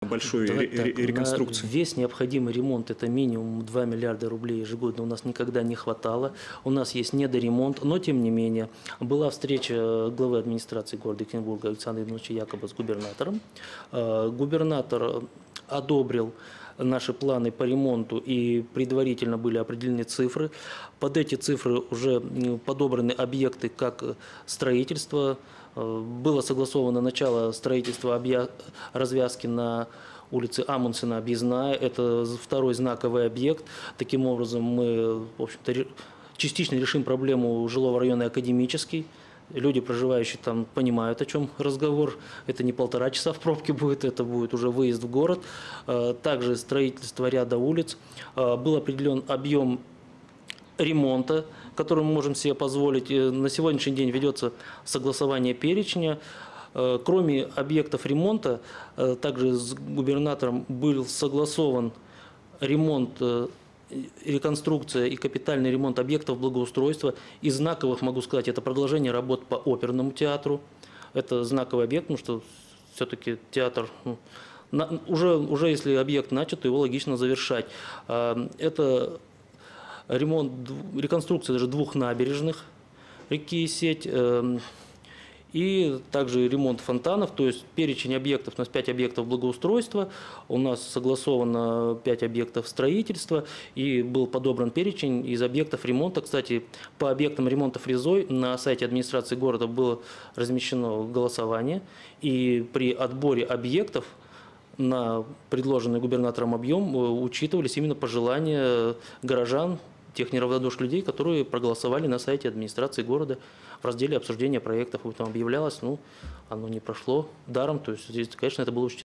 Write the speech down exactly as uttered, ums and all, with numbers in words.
большой Давай ре так, реконструкции? На весь необходимый ремонт, это минимум два миллиарда рублей ежегодно, у нас никогда не хватало. У нас есть недоремонт, но тем не менее была встреча главы администрации города Екатеринбурга Александра Ивановича Якоба с губернатором. Губернатор одобрил наши планы по ремонту, и предварительно были определены цифры. Под эти цифры уже подобраны объекты как строительство. Было согласовано начало строительства развязки на улице Амундсена, Объездная. Это второй знаковый объект. Таким образом, мы, в общем-то, частично решим проблему жилого района Академический. Люди, проживающие там, понимают, о чем разговор. Это не полтора часа в пробке будет, это будет уже выезд в город. Также строительство ряда улиц. Был определен объем ремонта, который мы можем себе позволить. На сегодняшний день ведется согласование перечня. Кроме объектов ремонта, также с губернатором был согласован ремонт, реконструкция и капитальный ремонт объектов благоустройства. Из знаковых, могу сказать, это продолжение работ по оперному театру. Это знаковый объект, потому что все-таки театр, ну, на, уже, уже если объект начат, то его логично завершать. Это ремонт, реконструкция даже двух набережных реки Сеть. И также ремонт фонтанов, то есть перечень объектов, у нас пять объектов благоустройства, у нас согласовано пять объектов строительства, и был подобран перечень из объектов ремонта. Кстати, по объектам ремонта фрезой на сайте администрации города было размещено голосование, и при отборе объектов на предложенный губернатором объем учитывались именно пожелания горожан, тех неравнодушных людей, которые проголосовали на сайте администрации города в разделе обсуждения проектов. Там объявлялось, ну, оно не прошло даром, то есть здесь, конечно, это было учтено.